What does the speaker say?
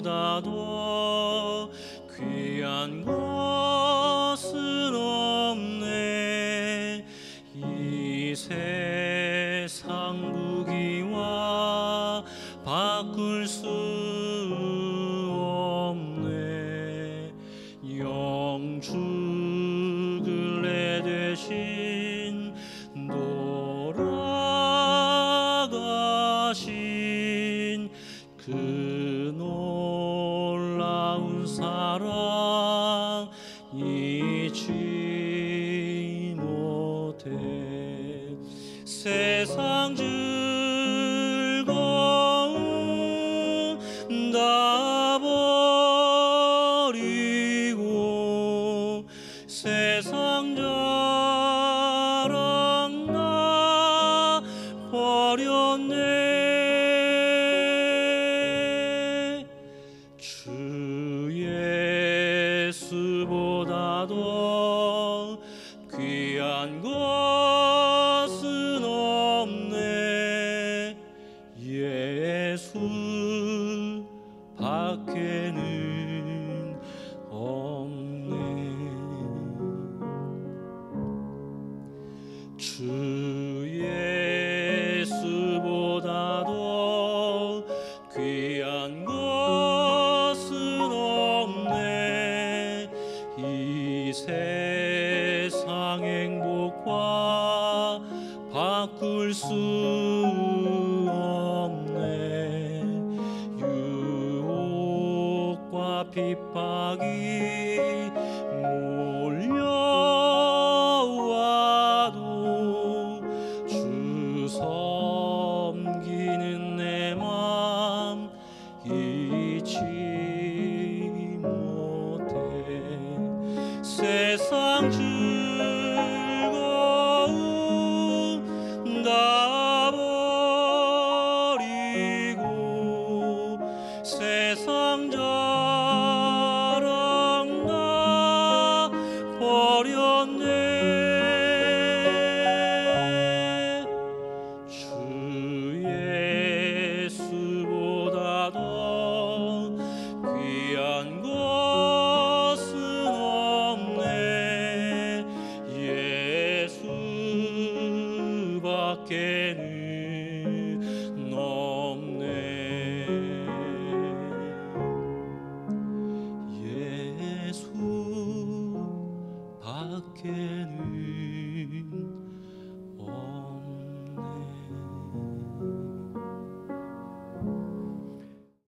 예수보다 더 귀한 것은 없네. 이 세상 무기와 바꿀 수 없네. 영죽을래 대신 돌아가신 그 놀라운 사랑 잊지 못해. 세상 즐거움 다 버리고 세상 자랑 다 버렸네. 주 예수보다 더 귀한 것은 없네. 예수 밖에는 없네. 주 예수보다 더 귀한 것은 없네. 이 세상 행복과 바꿀 수 없네. 유혹과 핍박이 몰려와도 주 섬기는 내 맘 잊지 못해. 세상 즐거움 다 버리고 세상 자랑 다 버렸네. 주 예수보다 더 귀한 것은 없네. 예수 밖에는